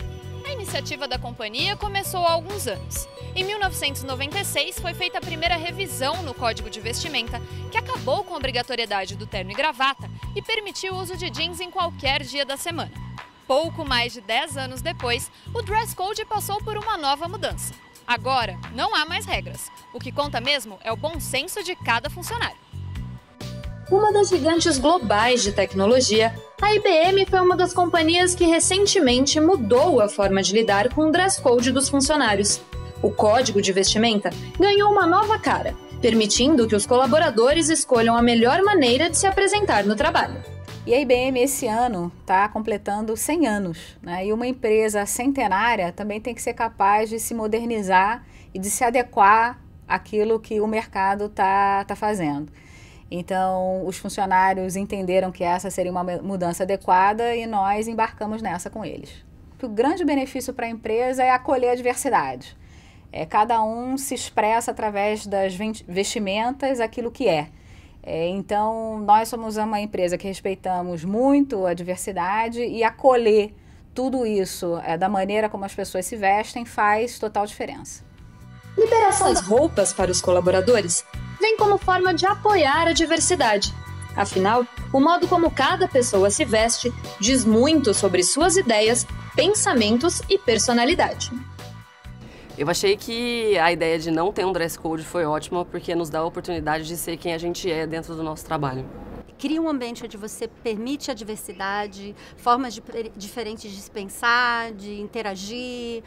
A iniciativa da companhia começou há alguns anos. Em mil novecentos e noventa e seis foi feita a primeira revisão no Código de Vestimenta, que acabou com a obrigatoriedade do terno e gravata e permitiu o uso de jeans em qualquer dia da semana. Pouco mais de dez anos depois, o dress code passou por uma nova mudança. Agora, não há mais regras. O que conta mesmo é o bom senso de cada funcionário. Uma das gigantes globais de tecnologia, a I B M foi uma das companhias que recentemente mudou a forma de lidar com o dress code dos funcionários. O código de vestimenta ganhou uma nova cara, permitindo que os colaboradores escolham a melhor maneira de se apresentar no trabalho. E a I B M esse ano está completando cem anos, né? E uma empresa centenária também tem que ser capaz de se modernizar e de se adequar àquilo que o mercado está tá fazendo. Então, os funcionários entenderam que essa seria uma mudança adequada e nós embarcamos nessa com eles. O grande benefício para a empresa é acolher a diversidade. É, cada um se expressa através das vestimentas aquilo que é. É, então, nós somos uma empresa que respeitamos muito a diversidade e acolher tudo isso é, da maneira como as pessoas se vestem faz total diferença. Liberação das roupas para os colaboradores vem como forma de apoiar a diversidade. Afinal, o modo como cada pessoa se veste diz muito sobre suas ideias, pensamentos e personalidade. Eu achei que a ideia de não ter um dress code foi ótima porque nos dá a oportunidade de ser quem a gente é dentro do nosso trabalho. Cria um ambiente onde você permite a diversidade, formas de, diferentes de se pensar, de interagir,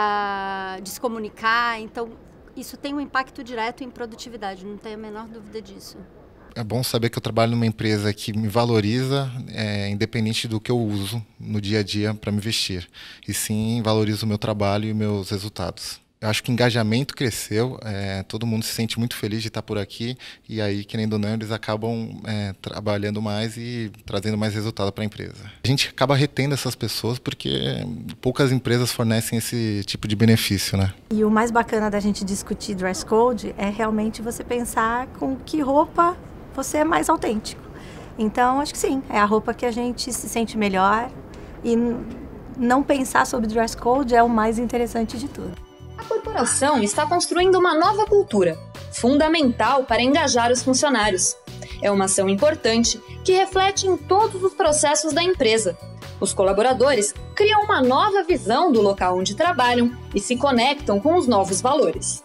uh, de se comunicar. Então, isso tem um impacto direto em produtividade, não tenho a menor dúvida disso. É bom saber que eu trabalho numa empresa que me valoriza, é, independente do que eu uso no dia a dia para me vestir. E sim, valoriza o meu trabalho e meus resultados. Eu acho que o engajamento cresceu, é, todo mundo se sente muito feliz de estar por aqui. E aí, querendo ou não, eles acabam é, trabalhando mais e trazendo mais resultado para a empresa. A gente acaba retendo essas pessoas porque poucas empresas fornecem esse tipo de benefício, né? E o mais bacana da gente discutir dress code é realmente você pensar com que roupa você é mais autêntico. Então, acho que sim, é a roupa que a gente se sente melhor e não pensar sobre dress code é o mais interessante de tudo. A corporação está construindo uma nova cultura, fundamental para engajar os funcionários. É uma ação importante que reflete em todos os processos da empresa. Os colaboradores criam uma nova visão do local onde trabalham e se conectam com os novos valores.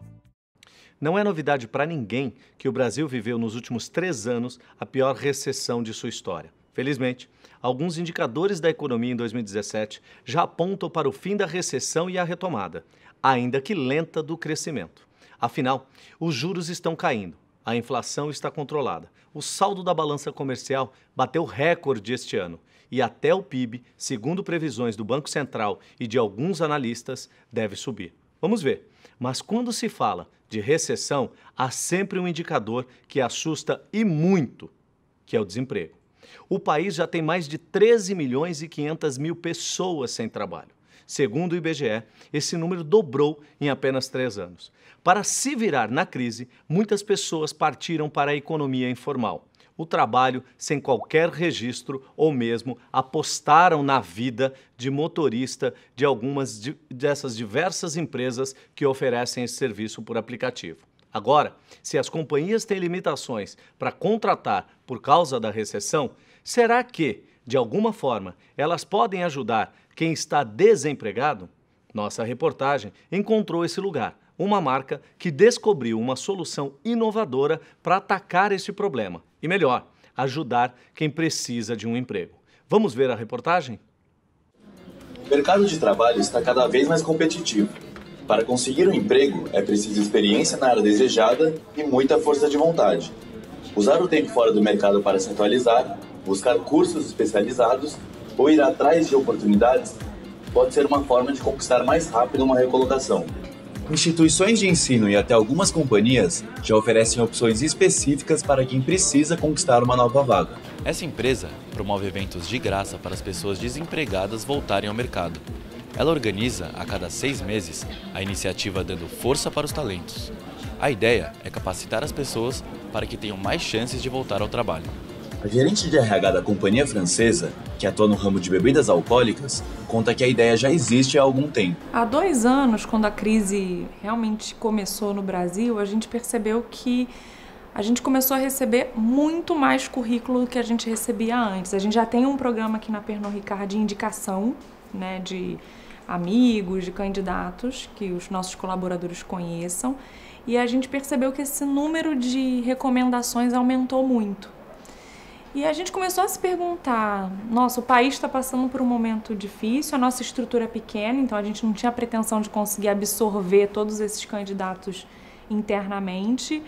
Não é novidade para ninguém que o Brasil viveu nos últimos três anos a pior recessão de sua história. Felizmente, alguns indicadores da economia em dois mil e dezessete já apontam para o fim da recessão e a retomada, ainda que lenta, do crescimento. Afinal, os juros estão caindo, a inflação está controlada, o saldo da balança comercial bateu recorde este ano e até o P I B, segundo previsões do Banco Central e de alguns analistas, deve subir. Vamos ver. Mas quando se fala de recessão, há sempre um indicador que assusta e muito, que é o desemprego. O país já tem mais de treze milhões e quinhentas mil pessoas sem trabalho. Segundo o I B G E, esse número dobrou em apenas três anos. Para se virar na crise, muitas pessoas partiram para a economia informal. O trabalho sem qualquer registro ou mesmo apostaram na vida de motorista de algumas de, dessas diversas empresas que oferecem esse serviço por aplicativo. Agora, se as companhias têm limitações para contratar por causa da recessão, será que, de alguma forma, elas podem ajudar quem está desempregado? Nossa reportagem encontrou esse lugar, uma marca que descobriu uma solução inovadora para atacar esse problema. E melhor, ajudar quem precisa de um emprego. Vamos ver a reportagem? O mercado de trabalho está cada vez mais competitivo. Para conseguir um emprego, é preciso experiência na área desejada e muita força de vontade. Usar o tempo fora do mercado para se atualizar, buscar cursos especializados ou ir atrás de oportunidades pode ser uma forma de conquistar mais rápido uma recolocação. Instituições de ensino e até algumas companhias já oferecem opções específicas para quem precisa conquistar uma nova vaga. Essa empresa promove eventos de graça para as pessoas desempregadas voltarem ao mercado. Ela organiza, a cada seis meses, a iniciativa Dando Força para os Talentos. A ideia é capacitar as pessoas para que tenham mais chances de voltar ao trabalho. A gerente de R H da companhia francesa, que atua no ramo de bebidas alcoólicas, conta que a ideia já existe há algum tempo. Há dois anos, quando a crise realmente começou no Brasil, a gente percebeu que a gente começou a receber muito mais currículo do que a gente recebia antes. A gente já tem um programa aqui na Pernod Ricard de indicação, né, de amigos, de candidatos que os nossos colaboradores conheçam, e a gente percebeu que esse número de recomendações aumentou muito. E a gente começou a se perguntar, nossa, o país está passando por um momento difícil, a nossa estrutura é pequena, então a gente não tinha a pretensão de conseguir absorver todos esses candidatos internamente,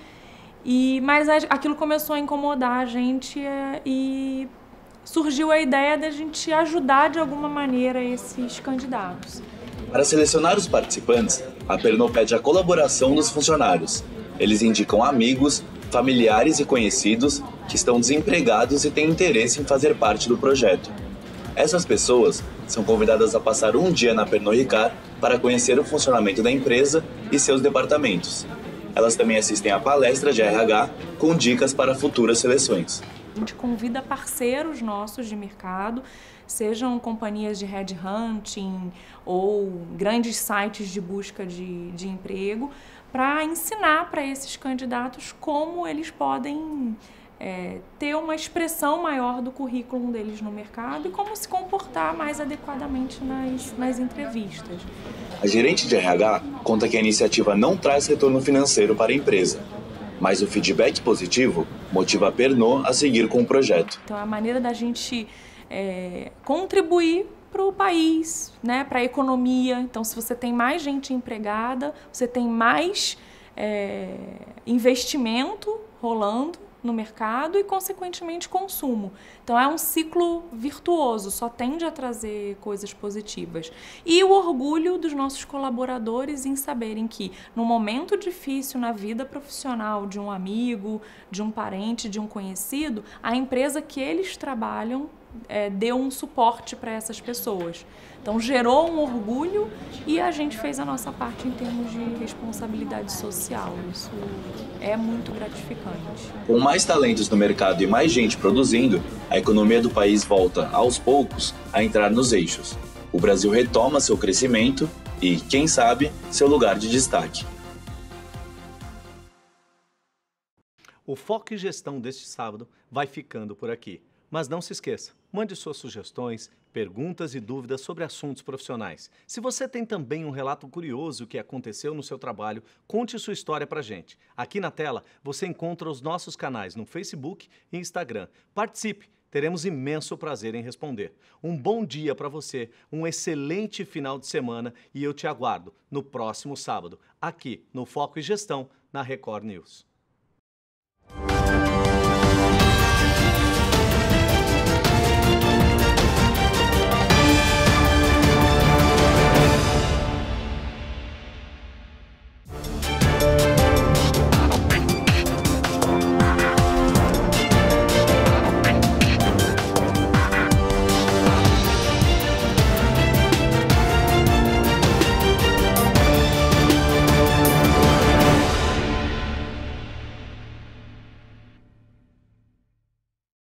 e, mas aquilo começou a incomodar a gente é, e surgiu a ideia da gente ajudar de alguma maneira esses candidatos. Para selecionar os participantes, a Pernod pede a colaboração dos funcionários. Eles indicam amigos, familiares e conhecidos que estão desempregados e têm interesse em fazer parte do projeto. Essas pessoas são convidadas a passar um dia na Pernod Ricard para conhecer o funcionamento da empresa e seus departamentos. Elas também assistem a palestra de R H com dicas para futuras seleções. A gente convida parceiros nossos de mercado, sejam companhias de headhunting ou grandes sites de busca de, de emprego, para ensinar para esses candidatos como eles podem é, ter uma expressão maior do currículo deles no mercado e como se comportar mais adequadamente nas, nas entrevistas. A gerente de R H conta que a iniciativa não traz retorno financeiro para a empresa, mas o feedback positivo motiva a Pernod a seguir com o projeto. Então, a maneira da gente é, contribuir para o país, né, para a economia. Então, se você tem mais gente empregada, você tem mais é, investimento rolando no mercado e, consequentemente, consumo. Então, é um ciclo virtuoso, só tende a trazer coisas positivas. E o orgulho dos nossos colaboradores em saberem que, no momento difícil na vida profissional de um amigo, de um parente, de um conhecido, a empresa que eles trabalham É, deu um suporte para essas pessoas. Então, gerou um orgulho e a gente fez a nossa parte em termos de responsabilidade social. Isso é muito gratificante. Com mais talentos no mercado e mais gente produzindo, a economia do país volta, aos poucos, a entrar nos eixos. O Brasil retoma seu crescimento e, quem sabe, seu lugar de destaque. O Foco e Gestão deste sábado vai ficando por aqui. Mas não se esqueça, mande suas sugestões, perguntas e dúvidas sobre assuntos profissionais. Se você tem também um relato curioso que aconteceu no seu trabalho, conte sua história pra gente. Aqui na tela você encontra os nossos canais no Facebook e Instagram. Participe, teremos imenso prazer em responder. Um bom dia para você, um excelente final de semana e eu te aguardo no próximo sábado, aqui no Foco e Gestão, na Record News.